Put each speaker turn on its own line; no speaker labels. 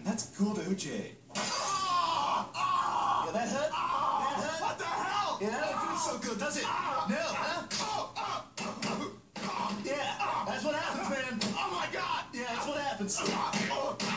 That's good, OJ. Yeah, that hurt? That hurt?
What the hell?
Yeah, that don't feel so good, does it? No, huh? Yeah, that's what happens, man.
Oh my God!
Yeah, that's what happens.